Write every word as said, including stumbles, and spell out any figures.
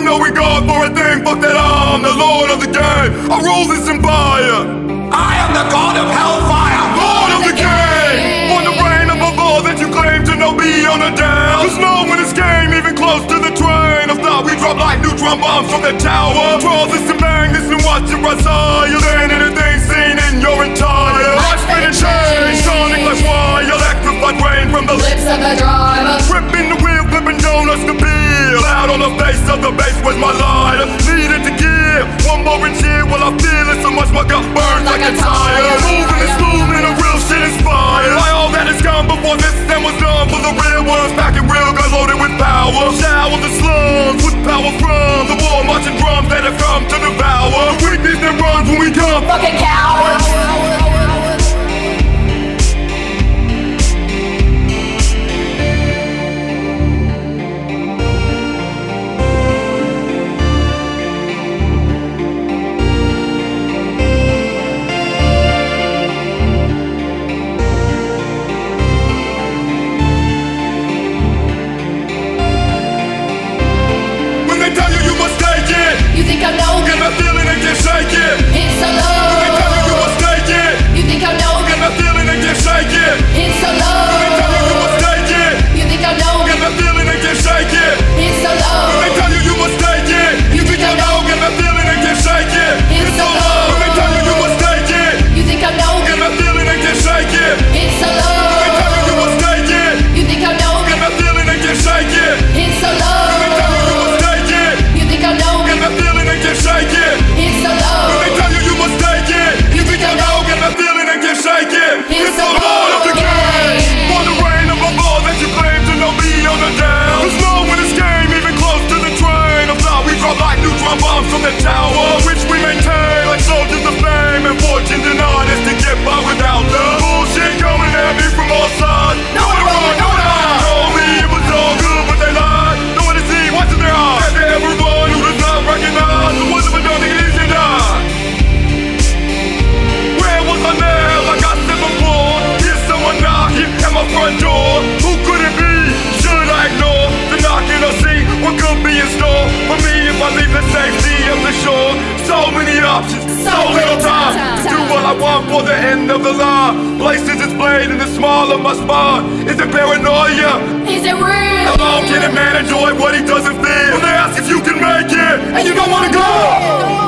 no regard for a thing. Fuck that, I'm the lord of the game. I rule this empire. I am the god of hellfire, Lord of the game. On the reign above all that you claim to know beyond a doubt. There's no one in this game even close to the train of thought. We drop like neutron bombs from the tower. Draw this and bang this and watch it rise higher than anything seen in your entire life. Spinning chains, sonic like wire. Electrified rain from the Lips of the driver, Gripping the wheel, flipping donuts to peel. Out on the face of the base was my lighter. Needed to give one more inch here while I feel it so much my gut burns like, like a tire. Moving and smoothing, a real shit inspired by all that has come before this and was done. For the real ones, packing real guns loaded with power. Shower the slums with power from the war marching drums that have come to devour. Weakness that runs when we come. fucking cowards. You think I'm no Get my feeling and just shake it. It's so low. When they tell you you mistake it. You think I'm no Get my feeling and just shake it. It's so low. When they tell you you mistake it. You think I'm no Get my feeling and just shake it. It's so low. When they tell you you mistake it. You think I'm no Get my feeling and just shake it. It's so low. When they tell you you mistake it. You think I'm no Get my feeling and just shake it. It's so low. When they tell you you mistake it. You think I'm no Get my feeling and just shake it. It's so low. When they tell you you mistake it. You think I'm no Get my feeling and just shake it. It's so low. When they tell you you mistake it. You think I'm no Get my feeling and just shake it. It's so Lord of the low. game. For the reign above all that you claim to know beyond a doubt. There's no one in this game even close to the train of thought. We drop like neutron bombs from the tower, which we maintain like soldiers of fame. And fortune denied us to get by without the bullshit coming at me from all sides. No one wrong, no one high. Told me it was all good, but they lied. No one to see, what's in their eyes? Have they ever run who does not recognize the ones that have done the easy die? Where was I now? Like I said before, here's someone knocking at my front door. Who could it be? Should I ignore the knocking or see what could be in store for me if I leave the safety of the shore? So many options, so little time to do what I want for the end of the line. Places displayed in the small of my spine. Is it paranoia? Is it real? How long can a man enjoy what he doesn't feel? When they ask if you can make it and you don't wanna go.